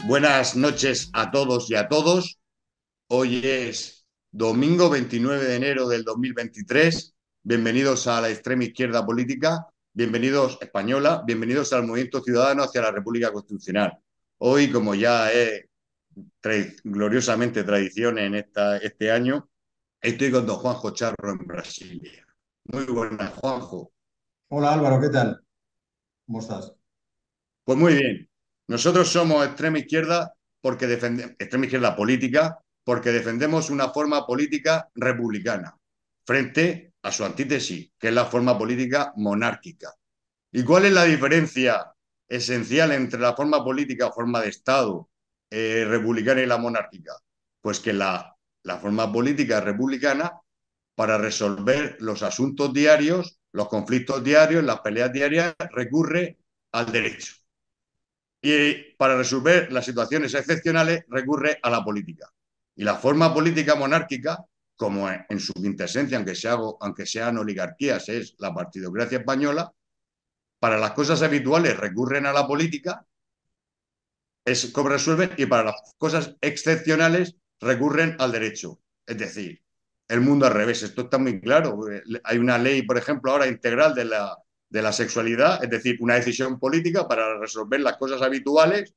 Buenas noches a todos y a todos. Hoy es domingo 29 de enero del 2023. Bienvenidos a la extrema izquierda política, bienvenidos española, bienvenidos al movimiento ciudadano hacia la República Constitucional. Hoy, como ya es gloriosamente tradición en este año, estoy con don Juanjo Charro en Brasilia. Muy buenas, Juanjo. Hola Álvaro, ¿qué tal? ¿Cómo estás? Pues muy bien. Nosotros somos extrema izquierda porque defendemos extrema izquierda política porque defendemos una forma política republicana frente a su antítesis, que es la forma política monárquica. ¿Y cuál es la diferencia esencial entre la forma política o forma de Estado republicana y la monárquica? Pues que la forma política republicana, para resolver los asuntos diarios, los conflictos diarios, las peleas diarias, recurre al derecho. Y para resolver las situaciones excepcionales recurre a la política. Y la forma política monárquica, como en su quintesencia, aunque sean oligarquías, es la partidocracia española, para las cosas habituales recurren a la política, es como resuelven, y para las cosas excepcionales recurren al derecho. Es decir, el mundo al revés. Esto está muy claro. Hay una ley, por ejemplo, ahora integral de la sexualidad, es decir, una decisión política para resolver las cosas habituales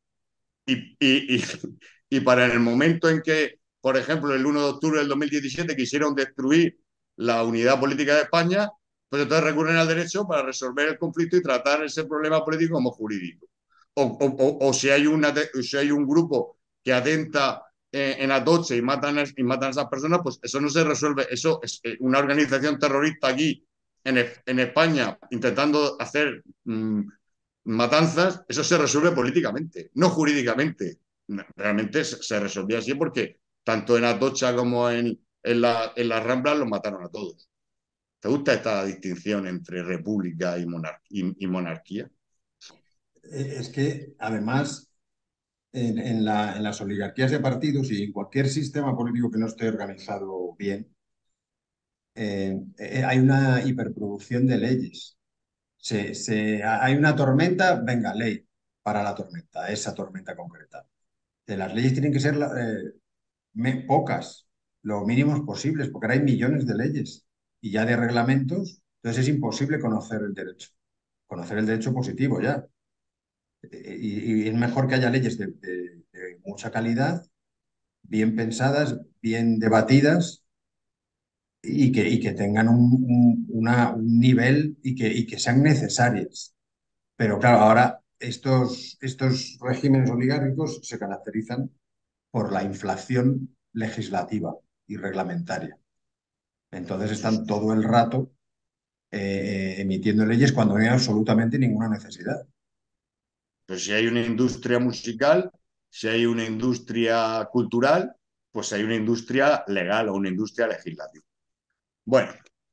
y para el momento en que, por ejemplo, el 1 de octubre del 2017 quisieron destruir la unidad política de España, pues entonces recurren al derecho para resolver el conflicto y tratar ese problema político como jurídico. O si hay un grupo que atenta en Atoche y matan a esas personas, pues eso no se resuelve. Eso es una organización terrorista aquí en España intentando hacer matanzas, eso se resuelve políticamente, no jurídicamente. Realmente se resolvía así porque tanto en Atocha como en las Ramblas los mataron a todos. ¿Te gusta esta distinción entre república y monarquía? Es que además en las oligarquías de partidos y en cualquier sistema político que no esté organizado bien, hay una hiperproducción de leyes. Hay una tormenta, venga, ley para la tormenta, esa tormenta concreta. Las leyes tienen que ser pocas, lo mínimos posibles, porque ahora hay millones de leyes y ya de reglamentos, entonces es imposible conocer el derecho positivo ya. Y es mejor que haya leyes de mucha calidad, bien pensadas, bien debatidas y que tengan un nivel y que sean necesarias. Pero claro, ahora estos regímenes oligárquicos se caracterizan por la inflación legislativa y reglamentaria. Entonces Sí, están sí. todo el rato emitiendo leyes cuando no hay absolutamente ninguna necesidad. Pues si hay una industria musical, si hay una industria cultural, pues hay una industria legal o una industria legislativa. Bueno,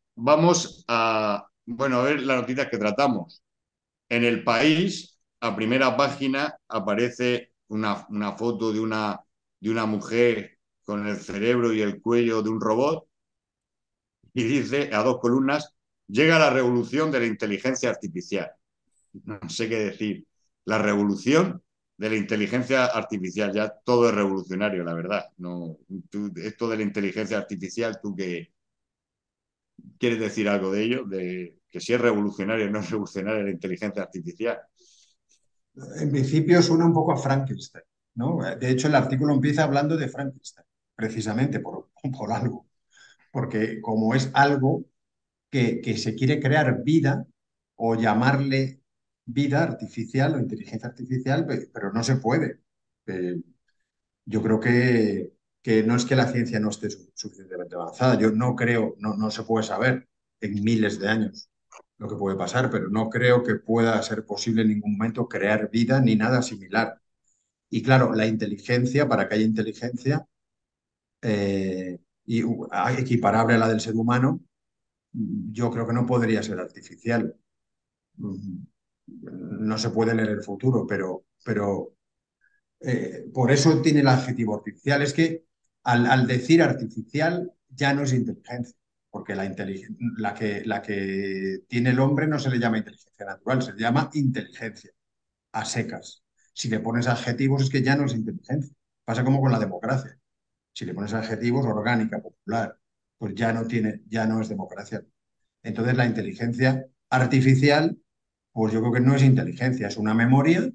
vamos a ver las noticias que tratamos. En el país, a primera página, aparece una foto de una mujer con el cerebro y el cuello de un robot y dice a dos columnas, llega la revolución de la inteligencia artificial. No sé qué decir. La revolución de la inteligencia artificial, ya todo es revolucionario, la verdad. No, esto de la inteligencia artificial, ¿tú qué quieres decir algo de ello? De que si es revolucionario o no es revolucionaria la inteligencia artificial. En principio suena un poco a Frankenstein, ¿no? De hecho, el artículo empieza hablando de Frankenstein, precisamente por algo, porque como es algo que se quiere crear vida o llamarle vida artificial o inteligencia artificial, pero no se puede. Eh, yo creo que no es que la ciencia no esté suficientemente avanzada, yo no creo, no se puede saber en miles de años lo que puede pasar, pero no creo que pueda ser posible en ningún momento crear vida ni nada similar. Y claro, la inteligencia, para que haya inteligencia equiparable a la del ser humano, yo creo que no podría ser artificial. No se puede leer el futuro, pero por eso tiene el adjetivo artificial. Es que al decir artificial ya no es inteligencia, porque la que tiene el hombre no se le llama inteligencia natural, se le llama inteligencia a secas. Si le pones adjetivos es que ya no es inteligencia. Pasa como con la democracia. Si le pones adjetivos, orgánica, popular, pues ya no es democracia. Entonces la inteligencia artificial, pues yo creo que no es inteligencia, es una memoria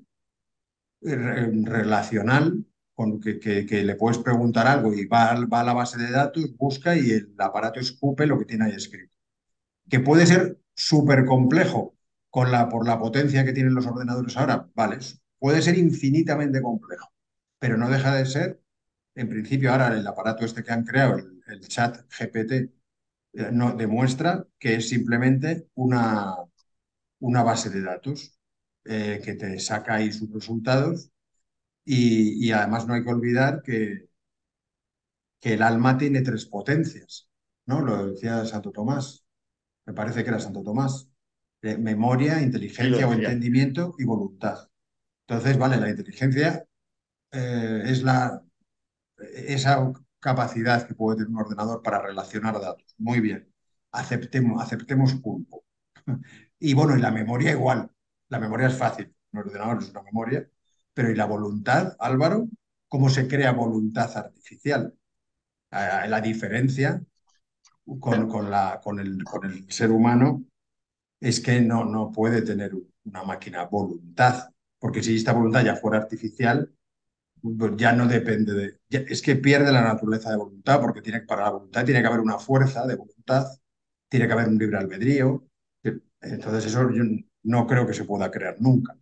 relacional que le puedes preguntar algo y va a la base de datos, busca y el aparato escupe lo que tiene ahí escrito. Que puede ser súper complejo por la potencia que tienen los ordenadores ahora, vale, puede ser infinitamente complejo, pero no deja de ser, en principio ahora el aparato este que han creado, el chat GPT, no, demuestra que es simplemente una base de datos que te saca ahí sus resultados y además no hay que olvidar que el alma tiene tres potencias, ¿no? Lo decía Santo Tomás, me parece que era Santo Tomás, memoria, Sí, lo inteligencia o decía. entendimiento y voluntad. Entonces, vale, la inteligencia es esa capacidad que puede tener un ordenador para relacionar datos. Muy bien, aceptemos pulpo. Y bueno, y la memoria igual. La memoria es fácil, un ordenador es una memoria, pero ¿y la voluntad, Álvaro? ¿Cómo se crea voluntad artificial? La diferencia con el ser humano es que no puede tener una máquina voluntad, porque si esta voluntad ya fuera artificial, pues ya no depende es que pierde la naturaleza de voluntad, porque para la voluntad tiene que haber una fuerza de voluntad, tiene que haber un libre albedrío. Entonces eso yo no creo que se pueda crear nunca.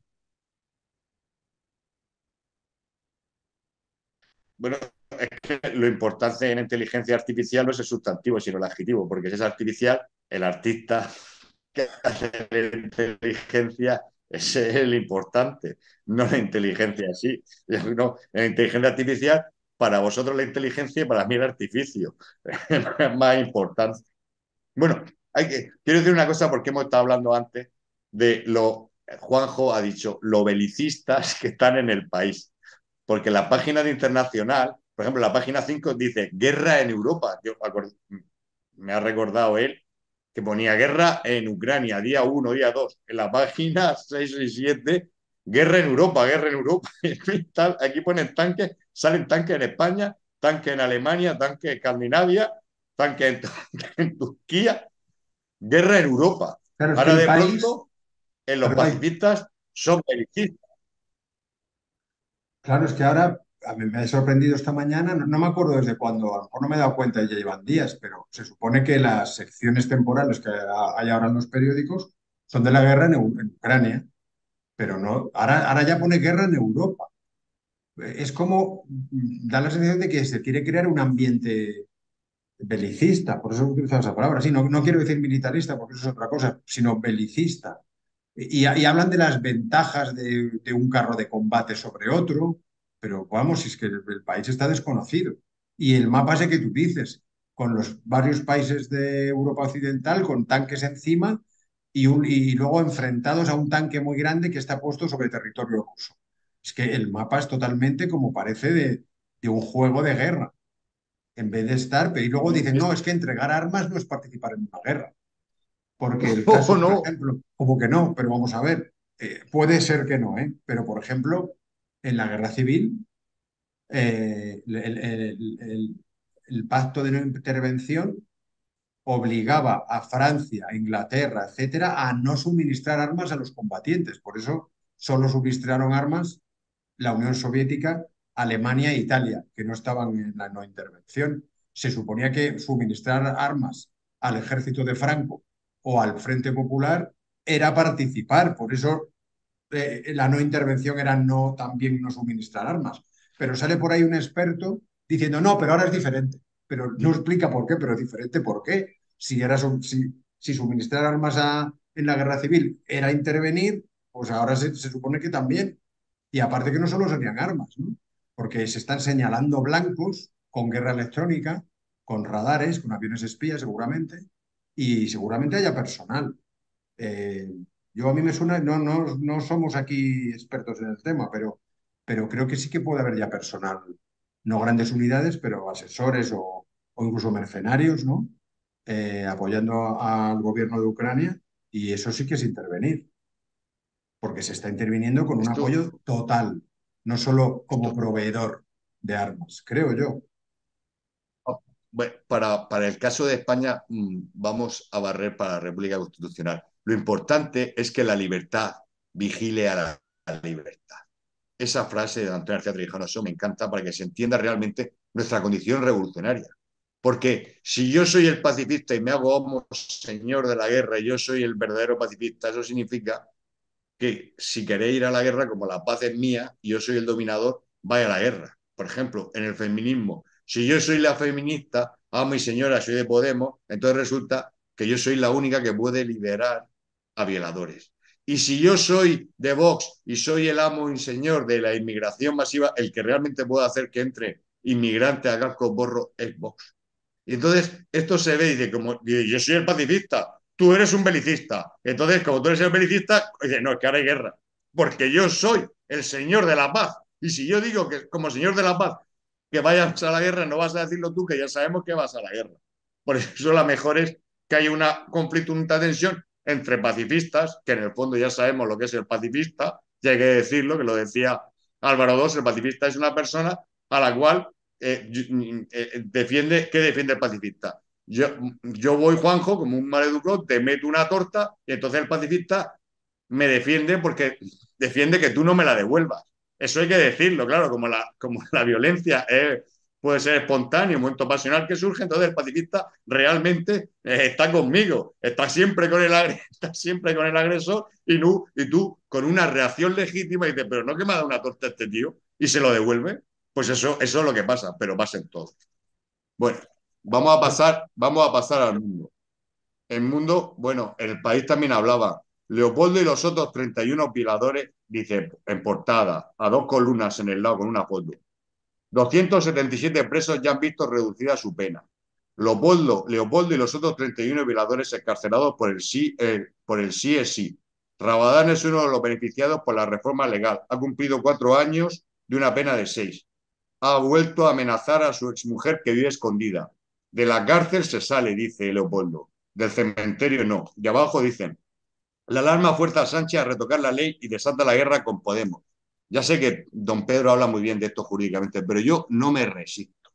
Bueno, es que lo importante en la inteligencia artificial no es el sustantivo, sino el adjetivo, porque si es artificial, el artista que hace la inteligencia es el importante, no la inteligencia así. No, la inteligencia artificial, para vosotros la inteligencia y para mí el artificio. Es más importante. Bueno, quiero decir una cosa porque hemos estado hablando antes de lo, Juanjo ha dicho, lo belicistas que están en el país. Porque la página de internacional, por ejemplo, la página 5 dice guerra en Europa. Me ha recordado él que ponía guerra en Ucrania, día 1, día 2. En la página 6 y 7, guerra en Europa, guerra en Europa. Aquí ponen tanques, salen tanques en España, tanques en Alemania, tanques en Escandinavia, tanques en Turquía, guerra en Europa. Claro, es que Ahora el de país, pronto, en los perdón, pacifistas son belicistas. claro, es que ahora a mí me ha sorprendido esta mañana, no me acuerdo desde cuándo, a lo mejor no me he dado cuenta y ya llevan días, pero se supone que las secciones temporales que hay ahora en los periódicos son de la guerra en Ucrania, pero no, ahora ya pone guerra en Europa. Es como, da la sensación de que se quiere crear un ambiente belicista, por eso he utilizado esa palabra. Sí, no quiero decir militarista, porque eso es otra cosa, sino belicista. Y hablan de las ventajas de un carro de combate sobre otro, pero vamos, si es que el país está desconocido. Y el mapa ese que tú dices, con los varios países de Europa Occidental, con tanques encima y luego enfrentados a un tanque muy grande que está puesto sobre territorio ruso. Es que el mapa es totalmente como parece de un juego de guerra, en vez de estar, pero y luego dicen, no, es que entregar armas no es participar en una guerra. Porque el No, caso, por no. ejemplo, como que no, pero vamos a ver, puede ser que no, ¿eh? Pero por ejemplo, en la guerra civil, el pacto de no intervención obligaba a Francia, a Inglaterra, etcétera, a no suministrar armas a los combatientes. Por eso solo suministraron armas la Unión Soviética, Alemania e Italia, que no estaban en la no intervención. Se suponía que suministrar armas al ejército de Franco o al Frente Popular era participar, por eso la no intervención era no también no suministrar armas. Pero sale por ahí un experto diciendo, no, pero ahora es diferente. Pero no explica por qué, pero es diferente por qué. Si suministrar armas en la guerra civil era intervenir, pues ahora se supone que también. Y aparte que no solo serían armas, ¿no? Porque se están señalando blancos con guerra electrónica, con radares, con aviones espías seguramente, y seguramente haya personal. Eh, a mí me suena, no somos aquí expertos en el tema, pero creo que sí que puede haber ya personal, no grandes unidades, pero asesores o incluso mercenarios, ¿no? Apoyando al gobierno de Ucrania, y eso sí que es intervenir, porque se está interviniendo con un Esto, apoyo total. no solo como Esto, proveedor de armas, creo yo. bueno, para el caso de España, vamos a barrer para la República Constitucional. Lo importante es que la libertad vigile a la libertad. Esa frase de Antonio García Trevijano, eso me encanta para que se entienda realmente nuestra condición revolucionaria. Porque si yo soy el pacifista y me hago homo señor de la guerra y yo soy el verdadero pacifista, eso significa que si queréis ir a la guerra, como la paz es mía y yo soy el dominador, vaya a la guerra. Por ejemplo, en el feminismo, si yo soy la feminista, amo y señora, soy de Podemos, entonces resulta que yo soy la única que puede liberar a violadores. Y si yo soy de Vox y soy el amo y señor de la inmigración masiva, el que realmente puede hacer que entre inmigrantes a casco borro es Vox. Y entonces esto se ve y dice, como yo soy el pacifista, tú eres un belicista. Entonces, como tú eres el belicista, dice, no, es que ahora hay guerra. Porque yo soy el señor de la paz. Y si yo digo que como señor de la paz que vayas a la guerra, no vas a decirlo tú, que ya sabemos que vas a la guerra. Por eso la mejor es que haya un conflicto, una tensión entre pacifistas, que en el fondo ya sabemos lo que es el pacifista, y hay que decirlo, que lo decía Álvaro II, el pacifista es una persona a la cual ¿qué defiende el pacifista? Yo voy, Juanjo, como un maleducado, te meto una torta y entonces el pacifista me defiende porque defiende que tú no me la devuelvas. Eso hay que decirlo, claro, como la violencia puede ser espontánea, un momento pasional que surge, entonces el pacifista realmente está conmigo, está siempre con el agresor y tú con una reacción legítima dices, pero no que me ha dado una torta este tío y se lo devuelve. Pues eso es lo que pasa, pero pasa en todo. Bueno, vamos a pasar al mundo. El mundo, bueno, el país también hablaba. Leopoldo y los otros 31 violadores, dice en portada, a dos columnas en el lado con una foto. 277 presos ya han visto reducida su pena. Leopoldo y los otros 31 violadores escarcelados por el sí es sí. Rabadán es uno de los beneficiados por la reforma legal. Ha cumplido 4 años de una pena de 6. Ha vuelto a amenazar a su exmujer que vive escondida. De la cárcel se sale, dice Leopoldo. Del cementerio no. Y abajo dicen, la alarma fuerza a Sánchez a retocar la ley y desata la guerra con Podemos. Ya sé que don Pedro habla muy bien de esto jurídicamente, pero yo no me resisto.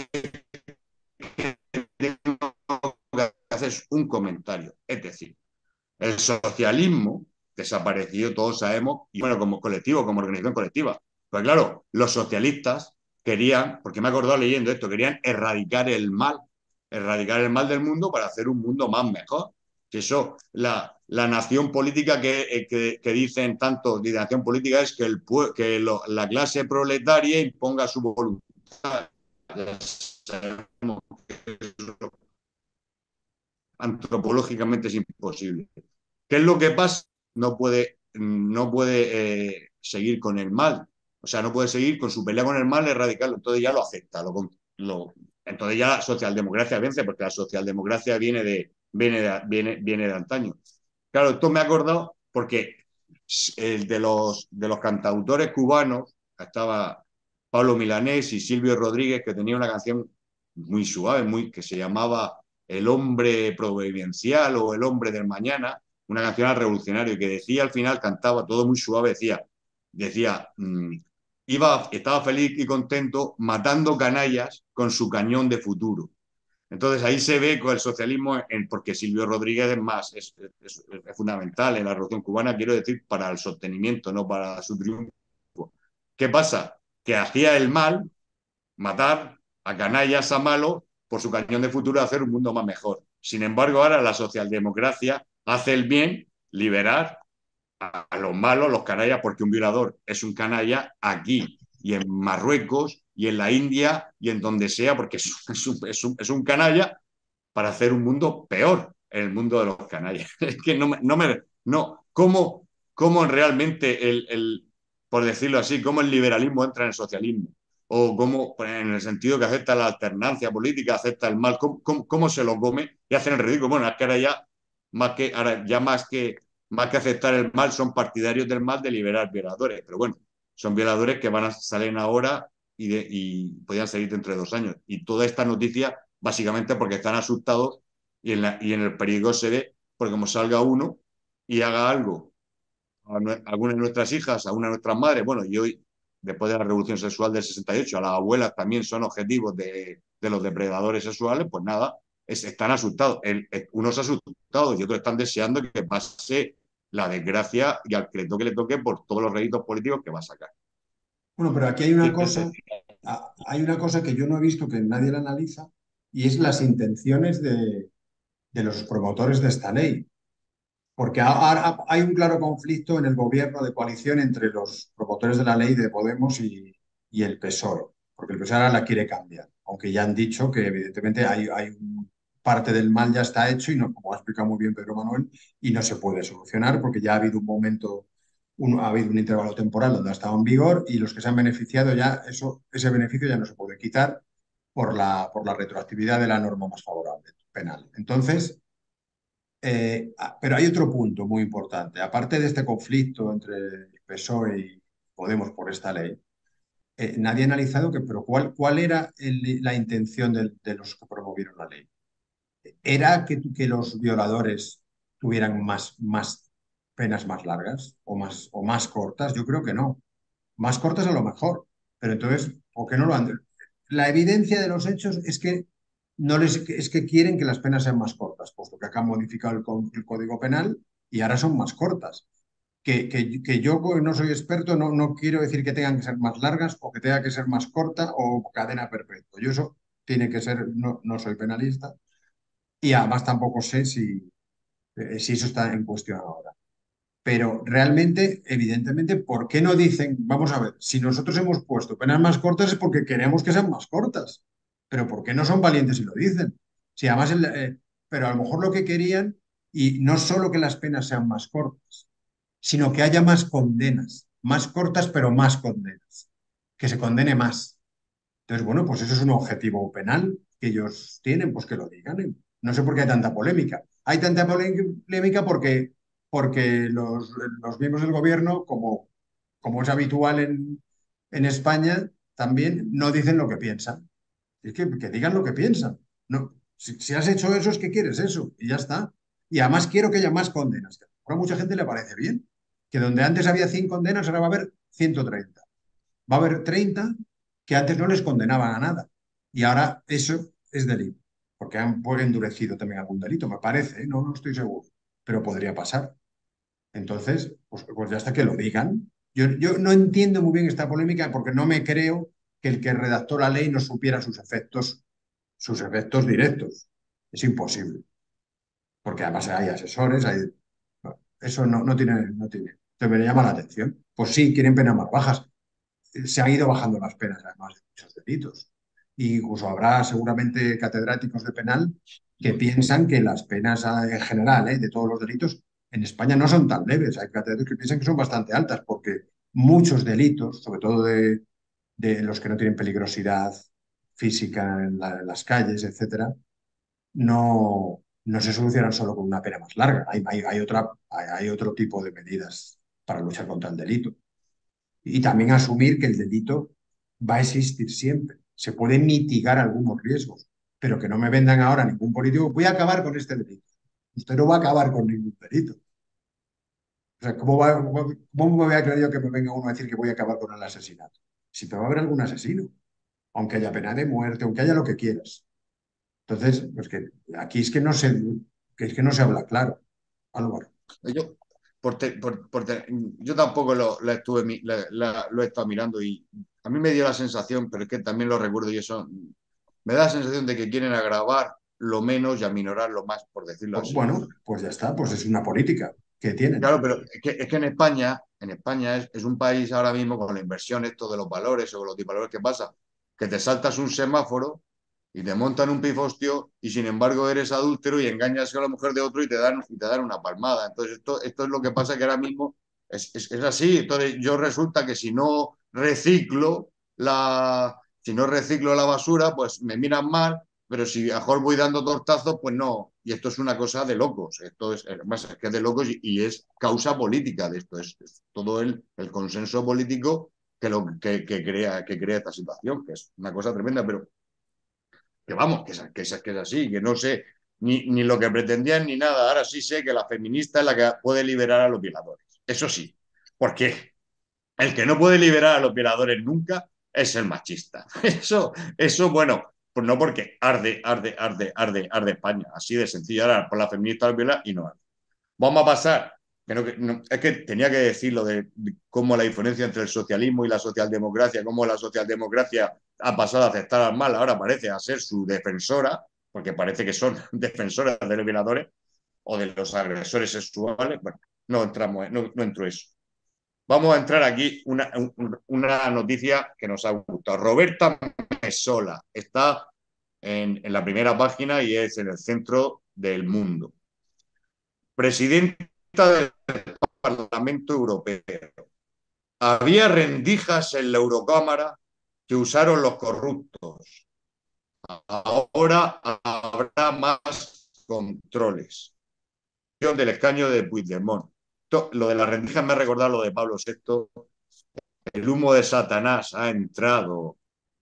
Tengo que hacer un comentario. Es decir, el socialismo desapareció, todos sabemos, y bueno, como colectivo, como organización colectiva. Pues claro, los socialistas querían, porque me he acordado leyendo esto, querían erradicar el mal del mundo para hacer un mundo más mejor. Que eso, la nación política que dicen tanto de nación política es que, la clase proletaria imponga su voluntad. Ya sabemos que eso antropológicamente es imposible. ¿Qué es lo que pasa? No puede seguir con el mal. O sea, no puede seguir con su pelea con el mal, erradicarlo. Entonces ya lo acepta. Entonces ya la socialdemocracia vence, porque la socialdemocracia viene de antaño. Claro, esto me ha acordado porque de los cantautores cubanos estaba Pablo Milanés y Silvio Rodríguez, que tenía una canción muy suave, que se llamaba El hombre providencial o El hombre del mañana, una canción al revolucionario, que decía al final, cantaba todo muy suave, decía, estaba feliz y contento matando canallas con su cañón de futuro. Entonces ahí se ve con el socialismo, porque Silvio Rodríguez es fundamental en la revolución cubana, quiero decir, para el sostenimiento, no para su triunfo. ¿Qué pasa? Que hacía el mal, matar a canallas, a malos, por su cañón de futuro, hacer un mundo más mejor. Sin embargo, ahora la socialdemocracia hace el bien, liberar a los malos, los canallas, porque un violador es un canalla aquí y en Marruecos y en la India y en donde sea, porque es un canalla para hacer un mundo peor, el mundo de los canallas. Es que no, ¿cómo realmente por decirlo así, cómo el liberalismo entra en el socialismo? O cómo, en el sentido que acepta la alternancia política, acepta el mal, cómo se lo come y hacen el ridículo. Bueno, es que ahora ya más que aceptar el mal, son partidarios del mal de liberar violadores. Pero bueno, son violadores que van a salir ahora y podrían salir dentro de 2 años. Y toda esta noticia, básicamente porque están asustados y en el periódico se ve, porque como salga uno y haga algo a alguna de nuestras hijas, a una de nuestras madres, bueno, y hoy después de la revolución sexual del 68, a las abuelas también son objetivos de los depredadores sexuales, pues nada, están asustados. Unos asustados y otros están deseando que pase la desgracia y al que le toque por todos los réditos políticos que va a sacar. Bueno, pero aquí hay una cosa que yo no he visto que nadie la analiza y es las intenciones de los promotores de esta ley. Porque ahora hay un claro conflicto en el gobierno de coalición entre los promotores de la ley de Podemos y el PSOE, porque el PSOE ahora la quiere cambiar, aunque ya han dicho que evidentemente parte del mal ya está hecho y no, como ha explicado muy bien Pedro Manuel, y no se puede solucionar porque ya ha habido un momento, ha habido un intervalo temporal donde ha estado en vigor y los que se han beneficiado ya, ese beneficio ya no se puede quitar por la retroactividad de la norma más favorable penal. Entonces, pero hay otro punto muy importante. Aparte de este conflicto entre el PSOE y Podemos por esta ley, nadie ha analizado pero ¿cuál era la intención de los que promovieron la ley? ¿Era que los violadores tuvieran más penas más largas o más cortas? Yo creo que no. Más cortas a lo mejor. Pero entonces, ¿por qué no lo han? La evidencia de los hechos es que es que quieren que las penas sean más cortas, puesto que acá han modificado el Código Penal y ahora son más cortas. Que yo pues, no soy experto, no quiero decir que tengan que ser más largas o que tenga que ser más corta o cadena perpetua. Yo eso tiene que ser, no soy penalista y además tampoco sé si eso está en cuestión ahora. Pero realmente, evidentemente, ¿por qué no dicen, vamos a ver, si nosotros hemos puesto penas más cortas es porque queremos que sean más cortas, pero ¿por qué no son valientes y lo dicen? Si además, pero a lo mejor lo que querían, y no solo que las penas sean más cortas, sino que haya más condenas, más cortas pero más condenas, que se condene más. Entonces, bueno, pues eso es un objetivo penal que ellos tienen, pues que lo digan. No sé por qué hay tanta polémica. Hay tanta polémica porque los miembros del gobierno, como es habitual en España, también no dicen lo que piensan. Es que digan lo que piensan. No, si has hecho eso, es que quieres eso, y ya está. Y además quiero que haya más condenas. A mucha gente le parece bien, que donde antes había 100 condenas, ahora va a haber 130. Va a haber 30 que antes no les condenaban a nada. Y ahora eso es delito, porque han pues, endurecido también algún delito, me parece, ¿eh? No estoy seguro, pero podría pasar. Entonces, pues ya hasta que lo digan. Yo no entiendo muy bien esta polémica porque no me creo que el que redactó la ley no supiera sus efectos directos. Es imposible, porque además hay asesores, no, eso no tiene. Entonces me llama la atención. Pues sí, quieren penas más bajas, se han ido bajando las penas, además de muchos delitos. Y incluso habrá seguramente catedráticos de penal que piensan que las penas en general, de todos los delitos, en España no son tan leves. Hay catedráticos que piensan que son bastante altas, porque muchos delitos, sobre todo de los que no tienen peligrosidad física en las calles, etcétera, no se solucionan solo con una pena más larga. Hay otro tipo de medidas para luchar contra el delito. Y también asumir que el delito va a existir siempre. Se pueden mitigar algunos riesgos, pero que no me vendan ahora ningún político. Voy a acabar con este delito. Usted no va a acabar con ningún delito. O sea, ¿cómo me voy a creer yo que me venga uno a decir que voy a acabar con el asesinato? Si te va a haber algún asesino, aunque haya pena de muerte, aunque haya lo que quieras. Entonces, pues que aquí es que no se habla claro, Álvaro. Yo, yo tampoco lo he estado mirando y a mí me dio la sensación, pero es que también lo recuerdo y eso, me da la sensación de que quieren agravar lo menos y aminorar lo más, por decirlo así. Bueno, pues ya está, pues es una política que tienen. Claro, pero es que en España es un país ahora mismo con la inversión, esto de los valores o con los disvalores que pasa, que te saltas un semáforo y te montan un pifostio y sin embargo eres adúltero y engañas a la mujer de otro y te dan una palmada. Entonces esto es lo que pasa que ahora mismo es así. Entonces yo resulta que si no reciclo la basura, pues me miran mal, pero si a mejor voy dando tortazos, pues no. Y esto es una cosa de locos. Esto es que es de locos y es causa política de esto. Es todo el consenso político que crea esta situación, que es una cosa tremenda, pero que vamos, que es así, que no sé ni lo que pretendían ni nada. Ahora sí sé que la feminista es la que puede liberar a los violadores. Eso sí. ¿Por qué? El que no puede liberar a los violadores nunca es el machista. Bueno, pues no porque arde España. Así de sencillo. Ahora por la feminista al violar y no arde. Vamos a pasar. Es que tenía que decir lo de cómo la diferencia entre el socialismo y la socialdemocracia, cómo la socialdemocracia ha pasado a aceptar al mal, ahora parece a ser su defensora, porque parece que son defensoras de los violadores o de los agresores sexuales. Bueno, no entramos, no entro eso. Vamos a entrar aquí una noticia que nos ha gustado. Roberta Mesola está en la primera página y es en el centro del mundo. Presidenta del Parlamento Europeo. Había rendijas en la Eurocámara que usaron los corruptos. Ahora habrá más controles. Del escaño de Puigdemont. Lo de las rendijas me ha recordado lo de Pablo VI. El humo de Satanás ha entrado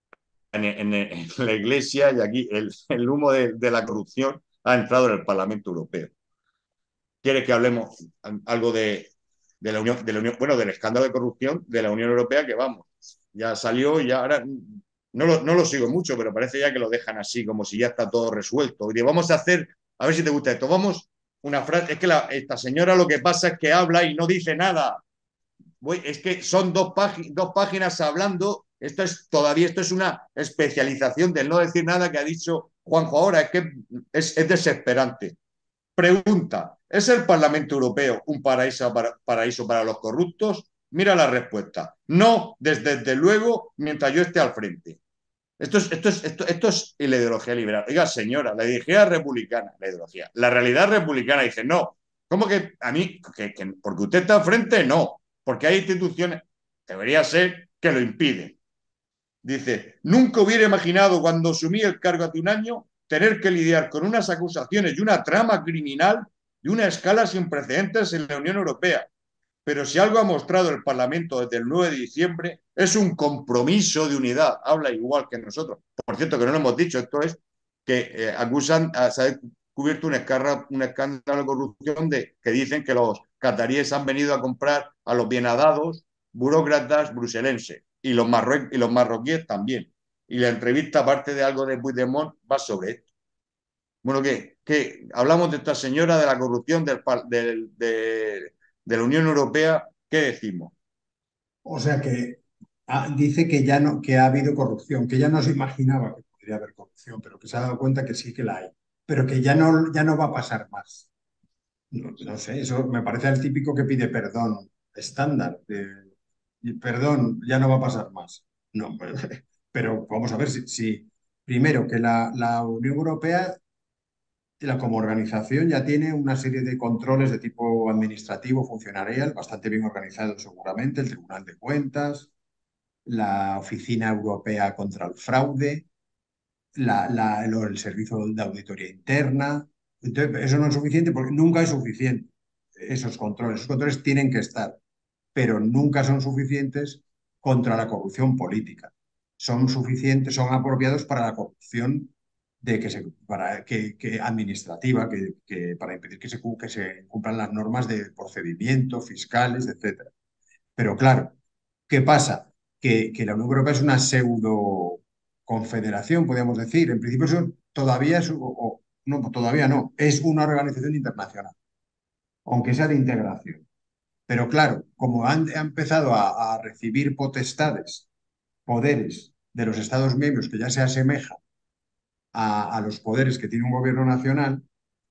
en la Iglesia y aquí el humo de la corrupción ha entrado en el Parlamento Europeo. ¿Quieres que hablemos algo de la Unión, bueno, del escándalo de corrupción de la Unión Europea? Que vamos, ya salió y ya ahora no lo sigo mucho, pero parece ya que lo dejan así, como si ya está todo resuelto. Y vamos a hacer, a ver si te gusta esto, vamos, una frase, es que esta señora lo que pasa es que habla y no dice nada. Es que son dos páginas hablando. Esto es una especialización del no decir nada que ha dicho Juanjo ahora. Es que es desesperante. Pregunta: ¿es el Parlamento Europeo un paraíso para los corruptos? Mira la respuesta. No, desde luego, mientras yo esté al frente. Esto es la ideología liberal. Oiga, señora, la ideología republicana, la ideología. La realidad republicana dice, no, ¿cómo que a mí? Porque usted está al frente, no. Porque hay instituciones, debería ser, que lo impiden. Dice, nunca hubiera imaginado cuando asumí el cargo hace un año tener que lidiar con unas acusaciones y una trama criminal de una escala sin precedentes en la Unión Europea. Pero si algo ha mostrado el Parlamento desde el 9 de diciembre es un compromiso de unidad. Habla igual que nosotros. Por cierto, que no lo hemos dicho, esto es que acusan, se ha descubierto un escándalo de corrupción que dicen que los cataríes han venido a comprar a los bienadados burócratas bruselenses y los marroquíes también. Y la entrevista, aparte de algo de Puigdemont, va sobre esto. Bueno, ¿qué? Hablamos de esta señora, de la corrupción de la Unión Europea. ¿Qué decimos? O sea que dice que ya no, que ha habido corrupción, que ya no se imaginaba que podría haber corrupción, pero que se ha dado cuenta que sí que la hay, pero que ya no va a pasar más. No, no sé, eso me parece el típico que pide perdón estándar. Perdón, ya no va a pasar más. No, pero vamos a ver si primero que la Unión Europea como organización ya tiene una serie de controles de tipo administrativo, funcionarial, bastante bien organizados seguramente, el Tribunal de Cuentas, la Oficina Europea contra el Fraude, el Servicio de Auditoría Interna. Entonces, eso no es suficiente porque nunca es suficiente esos controles. Esos controles tienen que estar, pero nunca son suficientes contra la corrupción política. Son suficientes, son apropiados para la corrupción administrativa, para impedir que se cumplan las normas de procedimiento, fiscales, etcétera. Pero claro, ¿qué pasa? Que la Unión Europea es una pseudo confederación, podríamos decir. En principio eso todavía es, no, todavía no, es una organización internacional, aunque sea de integración. Pero claro, como ha empezado a recibir potestades, poderes de los Estados miembros que ya se asemejan a los poderes que tiene un gobierno nacional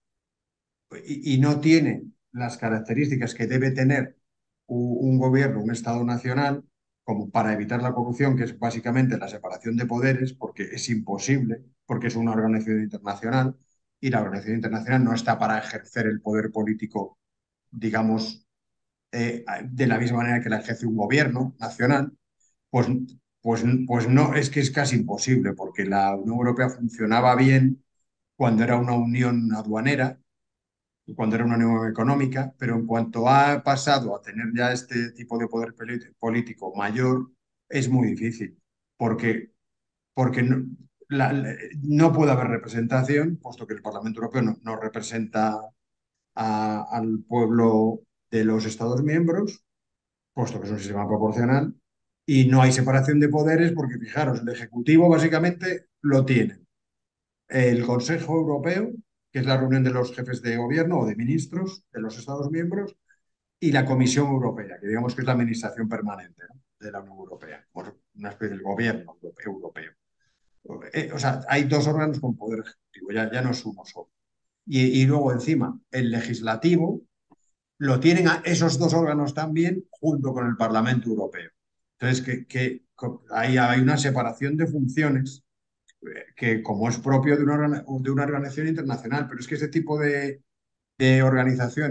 y no tiene las características que debe tener un gobierno, un Estado nacional, como para evitar la corrupción, que es básicamente la separación de poderes, porque es imposible, porque es una organización internacional y la organización internacional no está para ejercer el poder político, digamos, de la misma manera que la ejerce un gobierno nacional, pues, pues no, es que es casi imposible, porque la Unión Europea funcionaba bien cuando era una unión aduanera, cuando era una unión económica, pero en cuanto ha pasado a tener ya este tipo de poder político mayor, es muy difícil, porque, porque no puede haber representación, puesto que el Parlamento Europeo no representa al pueblo de los Estados miembros, puesto que es un sistema proporcional, y no hay separación de poderes porque, fijaros, el Ejecutivo básicamente lo tiene el Consejo Europeo, que es la reunión de los jefes de gobierno o de ministros de los Estados miembros, y la Comisión Europea, que digamos que es la administración permanente, ¿no?, de la Unión Europea, como una especie del gobierno europeo. O sea, hay dos órganos con poder ejecutivo, ya no es uno solo. Y luego encima, el legislativo lo tienen a esos dos órganos también junto con el Parlamento Europeo. Entonces, hay una separación de funciones que como es propio de una organización internacional, pero es que este tipo de organización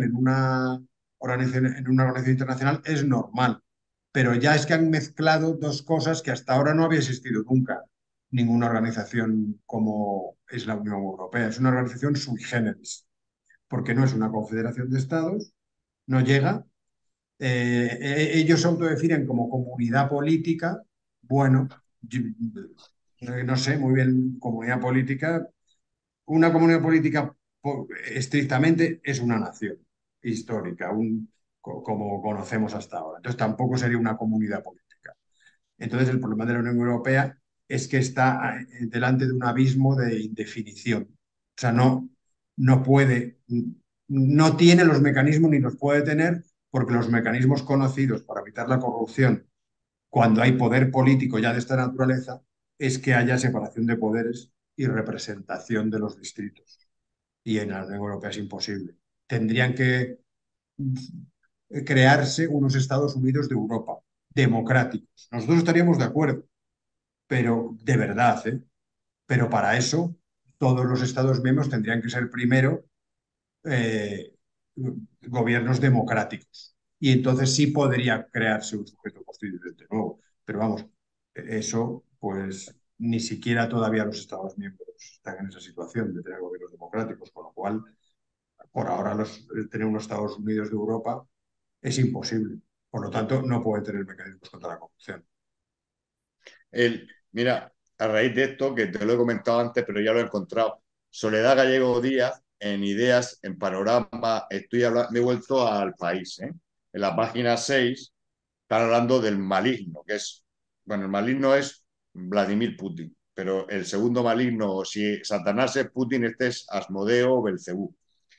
en una organización internacional es normal, pero ya es que han mezclado dos cosas que hasta ahora no había existido nunca ninguna organización como es la Unión Europea. Es una organización sui generis, porque no es una confederación de estados, no llega. Ellos se autodefinen como comunidad política. Bueno, no sé muy bien, comunidad política. Una comunidad política estrictamente es una nación histórica, como conocemos hasta ahora. Entonces tampoco sería una comunidad política. Entonces el problema de la Unión Europea es que está delante de un abismo de indefinición. O sea, no puede, no tiene los mecanismos ni los puede tener porque los mecanismos conocidos para evitar la corrupción cuando hay poder político ya de esta naturaleza es que haya separación de poderes y representación de los distritos. Y en la Unión Europea es imposible. Tendrían que crearse unos Estados Unidos de Europa, democráticos. Nosotros estaríamos de acuerdo, pero de verdad, ¿eh? Pero para eso todos los Estados miembros tendrían que ser primero eh, gobiernos democráticos. Y entonces sí podría crearse un sujeto constituyente nuevo. Pero vamos, eso pues ni siquiera todavía los Estados miembros están en esa situación de tener gobiernos democráticos, con lo cual por ahora tener unos Estados Unidos de Europa es imposible. Por lo tanto, no puede tener mecanismos contra la corrupción. Mira, a raíz de esto, que te lo he comentado antes, pero ya lo he encontrado, Soledad Gallego Díaz, en Ideas, en Panorama, me he vuelto al país, ¿eh? En la página 6 están hablando del maligno, que es, bueno, el maligno es Vladimir Putin, pero el segundo maligno, si Satanás es Putin, este es Asmodeo o Belcebú.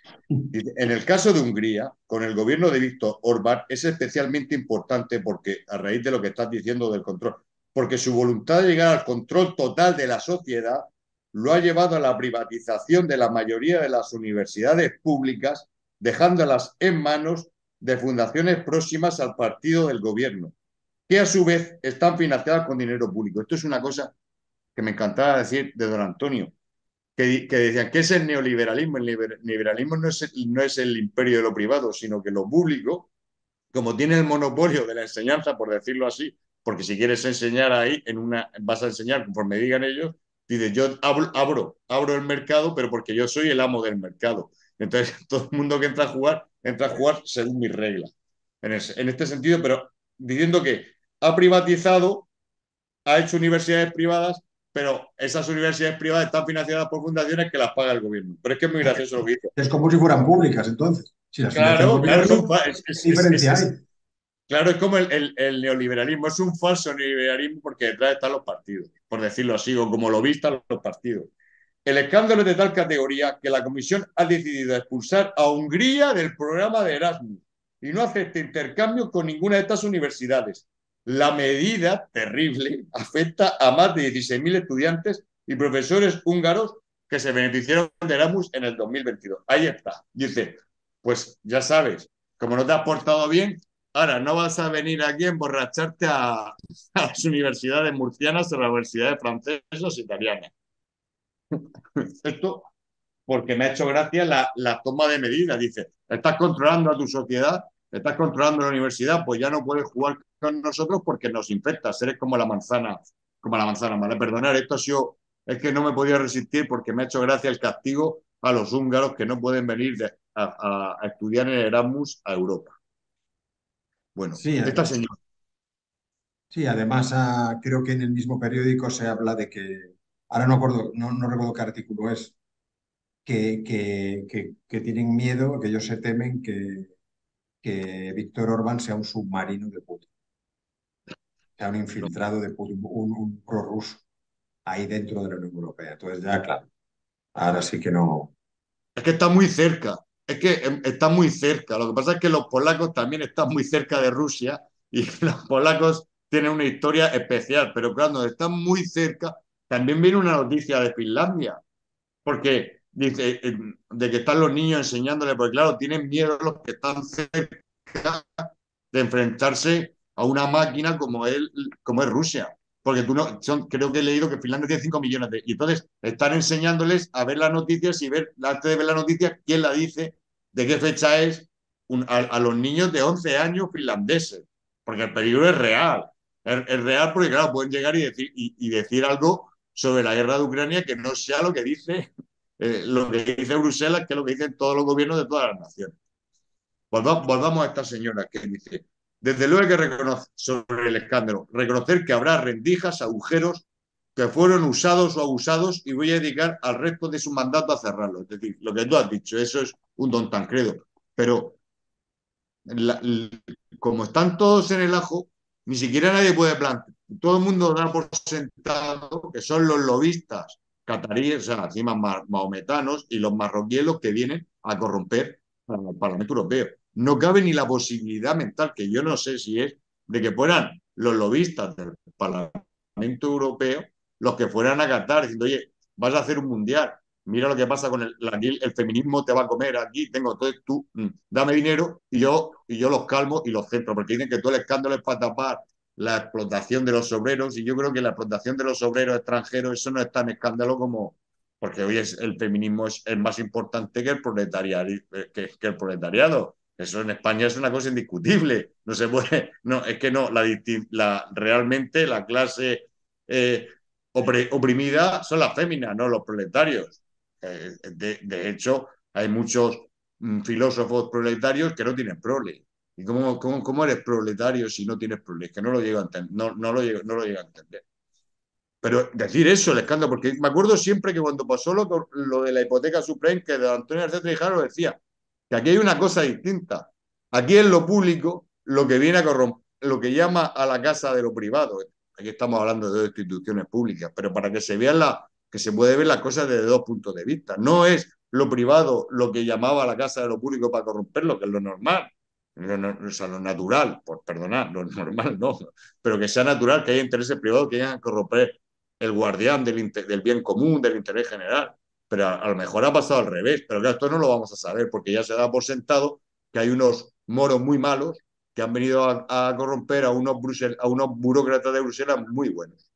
En el caso de Hungría, con el gobierno de Víctor Orbán, es especialmente importante porque, a raíz de lo que estás diciendo del control, porque su voluntad de llegar al control total de la sociedad lo ha llevado a la privatización de la mayoría de las universidades públicas, dejándolas en manos de fundaciones próximas al partido del gobierno, que a su vez están financiadas con dinero público. Esto es una cosa que me encantaba decir de don Antonio, que decían, ¿qué es el neoliberalismo? El neoliberalismo no es el imperio de lo privado, sino que lo público, como tiene el monopolio de la enseñanza, por decirlo así, porque si quieres enseñar ahí, vas a enseñar conforme digan ellos, dice, yo abro el mercado, pero porque yo soy el amo del mercado. Entonces, todo el mundo que entra a jugar según mis reglas. En este sentido, pero diciendo que ha privatizado, ha hecho universidades privadas, pero esas universidades privadas están financiadas por fundaciones que las paga el gobierno. Pero es que es muy gracioso lo que dice. Es como si fueran públicas, entonces. Si las financia el Claro, claro, gobierno, ¿qué diferencia hay? claro, es como el neoliberalismo, es un falso neoliberalismo porque detrás están los partidos, por decirlo así, o como lo vistan los partidos. El escándalo es de tal categoría que la Comisión ha decidido expulsar a Hungría del programa de Erasmus y no acepta intercambio con ninguna de estas universidades. La medida terrible afecta a más de 16.000 estudiantes y profesores húngaros que se beneficiaron de Erasmus en el 2022. Ahí está. Dice, pues ya sabes, como no te has portado bien, ahora no vas a venir aquí a emborracharte a las universidades murcianas o a las universidades francesas o italianas. Esto porque me ha hecho gracia la toma de medidas. Dice, estás controlando a tu sociedad, estás controlando la universidad, pues ya no puedes jugar con nosotros porque nos infectas, eres como la manzana mala. Perdonar, esto ha sido, es que no me podía resistir porque me ha hecho gracia el castigo a los húngaros que no pueden venir a estudiar en Erasmus a Europa. Bueno, Sí, esta señora, sí, además creo que en el mismo periódico se habla de que, ahora no acuerdo, no recuerdo qué artículo es, que tienen miedo, que ellos se temen que Víctor Orbán sea un submarino de Putin. que han infiltrado de Putin un prorruso ahí dentro de la Unión Europea. Entonces ya, claro, ahora sí que no. Es que está muy cerca, es que está muy cerca. Lo que pasa es que los polacos también están muy cerca de Rusia y los polacos tienen una historia especial, pero cuando están muy cerca, también viene una noticia de Finlandia, porque dice de que están los niños enseñándole, porque claro, tienen miedo los que están cerca de enfrentarse a una máquina como es Rusia. Porque tú no, creo que he leído que Finlandia tiene 5 millones de. Y entonces están enseñándoles a ver las noticias y ver, antes de ver la noticia, quién la dice, de qué fecha es a los niños de 11 años finlandeses. Porque el peligro es real. Es real porque, claro, pueden llegar y decir algo sobre la guerra de Ucrania que no sea lo que dice Bruselas, que es lo que dicen todos los gobiernos de todas las naciones. Volvamos a esta señora que dice, desde luego hay que reconocer sobre el escándalo, reconocer que habrá rendijas, agujeros que fueron usados o abusados y voy a dedicar al resto de su mandato a cerrarlo. Es decir, lo que tú has dicho, eso es un don Tancredo. Pero la, como están todos en el ajo, ni siquiera nadie puede plantear. Todo el mundo da por sentado que son los lobistas cataríes, o sea, encima mahometanos y los marroquíes los que vienen a corromper al Parlamento Europeo. No cabe ni la posibilidad mental, que yo no sé si es, de que fueran los lobistas del Parlamento Europeo los que fueran a Qatar diciendo, oye, vas a hacer un mundial, mira lo que pasa con el feminismo te va a comer aquí, tengo, entonces tú dame dinero y yo los calmo y los centro, porque dicen que todo el escándalo es para tapar la explotación de los obreros y yo creo que la explotación de los obreros extranjeros, eso no es tan escándalo como, porque hoy el feminismo es más importante que el proletariado, que el proletariado. Eso en España es una cosa indiscutible. No se puede, no, es que no, realmente la clase eh, oprimida son las féminas, no los proletarios. De hecho, hay muchos filósofos proletarios que no tienen prole. ¿Y cómo eres proletario si no tienes prole? Es que no lo llego a entender. No lo llego a entender. Pero decir eso, el escándalo, porque me acuerdo siempre que cuando pasó lo de la hipoteca Supreme, que de Antonio García Trejano decía que aquí hay una cosa distinta. Aquí en lo público, lo que viene a corromper, lo que llama a la casa de lo privado. Aquí estamos hablando de instituciones públicas, pero para que se vean que se puede ver las cosas desde dos puntos de vista. No es lo privado lo que llamaba a la casa de lo público para corromperlo, que es lo normal. O sea, lo natural, por perdonar, lo normal no, pero que sea natural que haya intereses privados que vayan a corromper el guardián del bien común, del interés general. Pero a lo mejor ha pasado al revés. Pero claro, esto no lo vamos a saber porque ya se da por sentado que hay unos moros muy malos que han venido a corromper a unos burócratas de Bruselas muy buenos.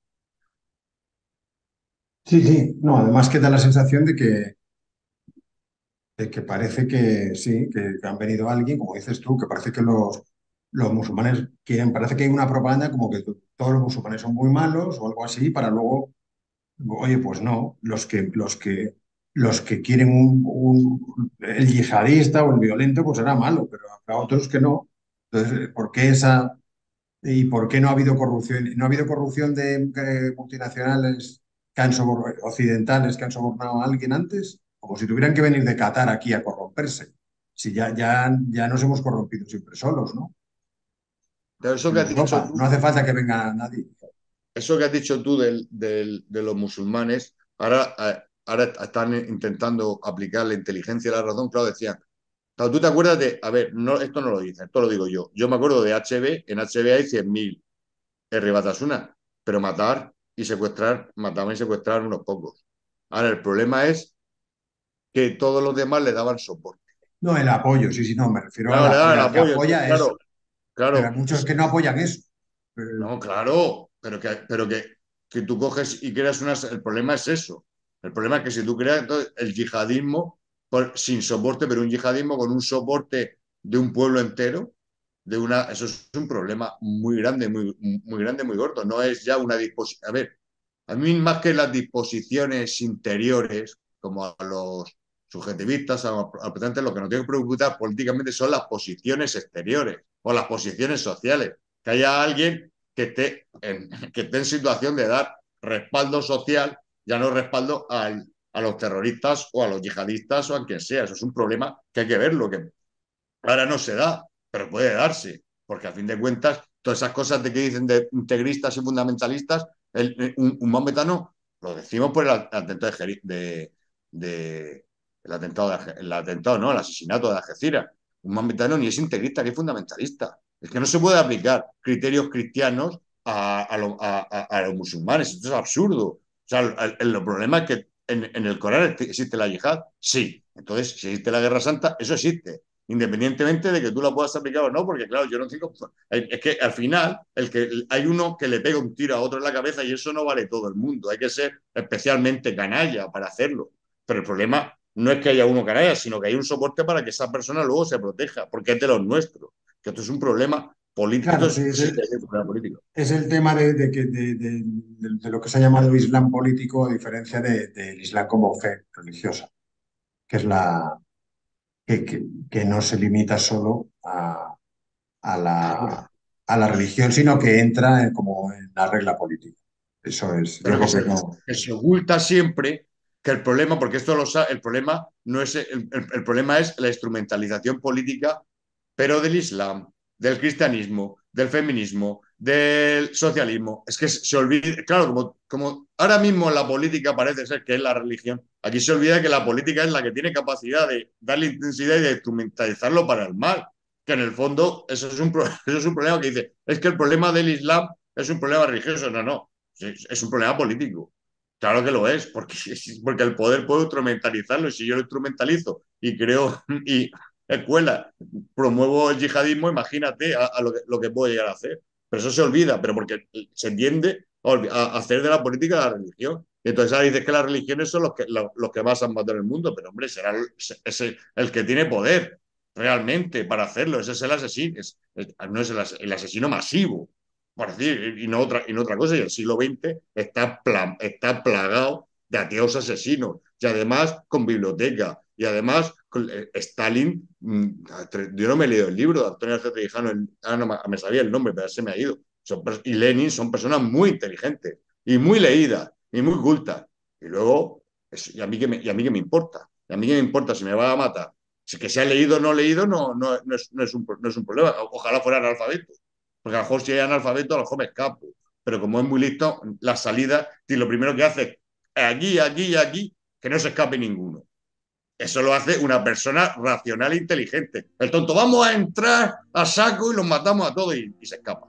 Sí, sí, no, además que da la sensación de que parece que sí, que han venido alguien, como dices tú, que parece que los musulmanes quieren, parece que hay una propaganda como que todos los musulmanes son muy malos o algo así, para luego, oye, pues no, los que quieren el yihadista o el violento, pues será malo, pero habrá otros que no. Entonces, ¿por qué no ha habido corrupción? ¿No ha habido corrupción de multinacionales occidentales que han sobornado a alguien antes? Como si tuvieran que venir de Qatar aquí a corromperse. Si ya nos hemos corrompido siempre solos, ¿no? Pero eso En que has dicho Europa. tú, No hace falta que venga nadie. eso que has dicho tú de los musulmanes, ahora están intentando aplicar la inteligencia y la razón. Claro, decían, claro, tú te acuerdas a ver, no, esto no lo dice, esto lo digo yo. Yo me acuerdo de HB, en HB hay 100.000 R. Batasuna, pero mataban y secuestraban unos pocos. Ahora, el problema es que todos los demás le daban soporte. No, el apoyo, sí, sí, no, me refiero Claro, le daban el al que apoyo, apoya eso. claro, Pero hay claro. muchos que no apoyan eso. No, claro, pero que tú coges y creas una. El problema es eso. El problema es que si tú creas entonces, el yihadismo sin soporte, pero un yihadismo con un soporte de un pueblo entero, eso es un problema muy grande, muy grande, muy gordo. No es ya una disposición. A ver, a mí más que las disposiciones interiores, como a los subjetivistas, a los protestantes, lo que nos tiene que preocupar políticamente son las posiciones exteriores o las posiciones sociales. Que haya alguien que esté en situación de dar respaldo social, ya no respaldo a los terroristas o a los yihadistas o a quien sea. Eso es un problema que hay que verlo, que ahora no se da, pero puede darse, porque a fin de cuentas todas esas cosas de que dicen de integristas y fundamentalistas, un maometano, lo decimos por el atentado el atentado, no, el asesinato de Algeciras. Un maometano ni es integrista ni es fundamentalista. Es que no se puede aplicar criterios cristianos a los musulmanes. Esto es absurdo. O sea, el problema es que en el Corán existe la yihad, sí. Entonces, si existe la guerra santa, eso existe. Independientemente de que tú la puedas aplicar o no, porque claro, yo no digo, es que al final hay uno que le pega un tiro a otro en la cabeza y eso no vale todo el mundo. Hay que ser especialmente canalla para hacerlo. Pero el problema no es que haya uno canalla, sino que hay un soporte para que esa persona luego se proteja, porque es de los nuestros. Que esto es un problema político, Claro, esto sí, sí que es un problema político. es el tema de lo que se ha llamado Islam político, a diferencia del Islam como fe religiosa, que es que no se limita solo Claro, a la religión, sino que entra como en la regla política. Eso es, yo pero creo que no. que se oculta siempre que el problema, porque esto el problema no es el problema es la instrumentalización política, pero del Islam, del cristianismo, del feminismo, del socialismo. Es que se olvida, claro, como ahora mismo la política parece ser que es la religión, aquí se olvida que la política es la que tiene capacidad de darle intensidad y de instrumentalizarlo para el mal. Que en el fondo eso es eso es un problema que dice, es que el problema del Islam es un problema religioso. No, no, es un problema político. Claro que lo es, porque el poder puede instrumentalizarlo y si yo lo instrumentalizo y creo y escuelas, promuevo el yihadismo, imagínate lo que puedo llegar a hacer. Pero eso se olvida, pero porque se tiende a hacer de la política la religión. Y entonces ahora dices que las religiones son los que más han matado en el mundo, pero hombre, será el que tiene poder realmente para hacerlo. Ese es el asesino, no es el asesino masivo por decir, y no otra cosa. Y el siglo XX está plagado de ateos asesinos, y además con biblioteca, y además con, Stalin, yo no me he leído el libro de Antonio Arce Trevijano, no me sabía el nombre, pero se me ha ido. Y Lenin son personas muy inteligentes, y muy leídas, y muy cultas. Y luego, y a mí y a mí que me importa, y a mí que me importa si me va a matar. Si que se ha leído o no leído no es un problema. Ojalá fuera analfabeto. Porque a lo mejor si hay analfabeto, a lo mejor me escapo. Pero como es muy listo, la salida, y lo primero que hace es aquí, aquí y aquí, que no se escape ninguno. Eso lo hace una persona racional e inteligente. El tonto, vamos a entrar a saco y los matamos a todos y se escapa.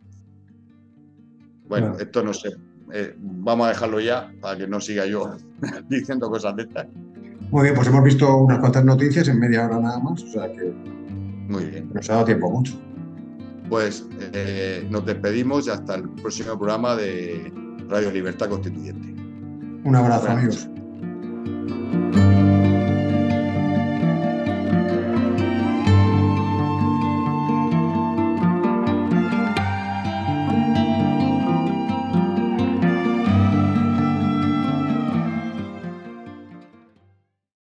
Bueno, Bueno, esto no sé. Vamos a dejarlo ya para que no siga yo diciendo cosas de estas. muy bien, pues hemos visto unas cuantas noticias en media hora nada más, o sea que Muy bien. nos ha dado tiempo mucho. Pues nos despedimos y hasta el próximo programa de Radio Libertad Constituyente. Un abrazo, Buenas amigos. noches.